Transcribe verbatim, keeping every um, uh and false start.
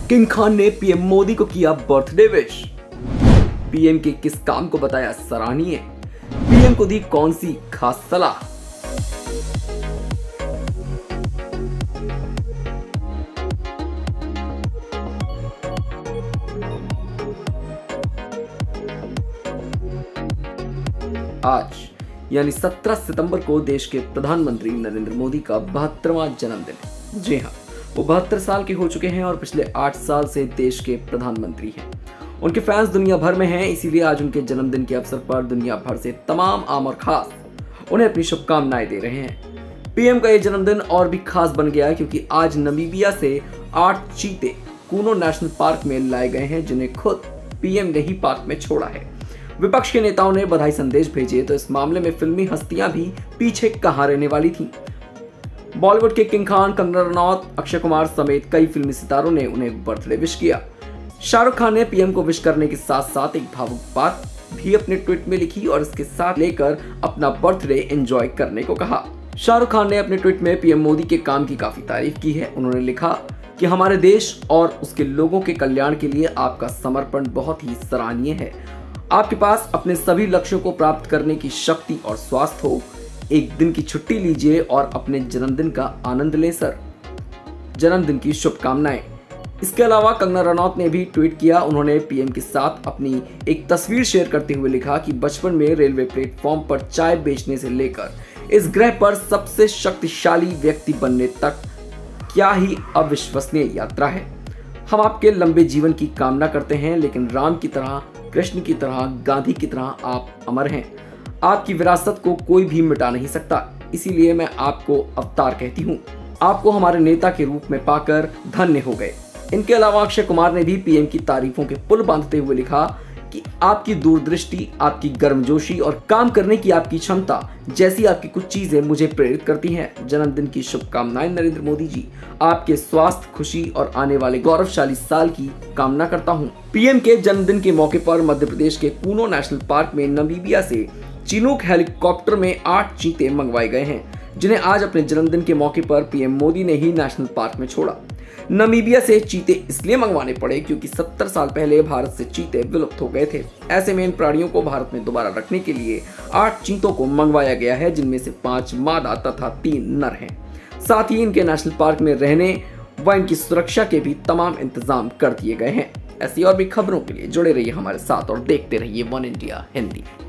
King Khan ने PM Modi को किया बर्थडे विश। पीएम के किस काम को बताया सराहनीय। पीएम को दी कौन सी खास सलाह। आज यानी सत्रह सितंबर को देश के प्रधानमंत्री नरेंद्र मोदी का बहत्तरवां जन्मदिन है। जी हाँ, वो बहत्तर साल के हो चुके हैं और पिछले आठ साल से देश के प्रधानमंत्री हैं। उनके फैंस दुनिया भर में हैं, इसीलिए आज उनके जन्मदिन के अवसर पर दुनिया भर से तमाम आम और खास उन्हें अपनी शुभकामनाएं दे रहे हैं। पीएम का ये जन्मदिन और भी खास बन गया है क्योंकि आज नामीबिया से आठ चीते कूनो नेशनल पार्क में लाए गए हैं, जिन्हें खुद पीएम ने ही पार्क में छोड़ा है। विपक्ष के नेताओं ने बधाई संदेश भेजे तो इस मामले में फिल्मी हस्तियां भी पीछे कहां रहने वाली थीं। बॉलीवुड के किंग खान, कंगना रनौत, अक्षय कुमार समेत कई फिल्मी सितारों ने उन्हें बर्थडे विश किया। शाहरुख खान ने पीएम को विश करने के साथ साथ एक भावुक बात भी अपने ट्वीट में लिखी और इसके साथ लेकर अपना बर्थडे एंजॉय करने को कहा। शाहरुख खान ने अपने ट्वीट में पीएम मोदी के काम की काफी तारीफ की है। उन्होंने लिखा कि हमारे देश और उसके लोगों के कल्याण के लिए आपका समर्पण बहुत ही सराहनीय है। आपके पास अपने सभी लक्ष्यों को प्राप्त करने की शक्ति और स्वास्थ्य हो। एक दिन की छुट्टी लीजिए और अपने जन्मदिन का आनंद ले सर। जन्मदिन की शुभकामनाएं। इसके अलावा कंगना रनौत ने भी ट्वीट किया। उन्होंने पीएम के साथ अपनी एक तस्वीर शेयर करते हुए लिखा कि बचपन में रेलवे प्लेटफॉर्म पर चाय बेचने से लेकर इस ग्रह पर सबसे शक्तिशाली व्यक्ति बनने तक क्या ही अविश्वसनीय यात्रा है। हम आपके लंबे जीवन की कामना करते हैं, लेकिन राम की तरह, कृष्ण की तरह, गांधी की तरह आप अमर हैं। आपकी विरासत को कोई भी मिटा नहीं सकता, इसीलिए मैं आपको अवतार कहती हूँ। आपको हमारे नेता के रूप में पाकर धन्य हो गए। इनके अलावा अक्षय कुमार ने भी पीएम की तारीफों के पुल बांधते हुए लिखा कि आपकी दूरदृष्टि, आपकी गर्मजोशी और काम करने की आपकी क्षमता जैसी आपकी कुछ चीजें मुझे प्रेरित करती हैं। जन्मदिन की शुभकामनाएं नरेंद्र मोदी जी। आपके स्वास्थ्य, खुशी और आने वाले गौरवशाली साल की कामना करता हूं। पीएम के जन्मदिन के मौके पर मध्य प्रदेश के कूनो नेशनल पार्क में नामीबिया से चिनूक हेलीकॉप्टर में आठ चीते मंगवाए गए हैं, जिन्हें आज अपने जन्मदिन के मौके पर पीएम मोदी ने ही नेशनल पार्क में छोड़ा। नामीबिया से चीते इसलिए मंगवाने पड़े क्योंकि सत्तर साल पहले भारत से चीते विलुप्त हो गए थे। ऐसे में इन प्राणियों को भारत में दोबारा रखने के लिए आठ चीतों को मंगवाया गया है, जिनमें से पांच मादा तथा तीन नर हैं। साथ ही इनके नेशनल पार्क में रहने व इनकी सुरक्षा के भी तमाम इंतजाम कर दिए गए हैं। ऐसी और भी खबरों के लिए जुड़े रहिए हमारे साथ और देखते रहिए वन इंडिया हिंदी।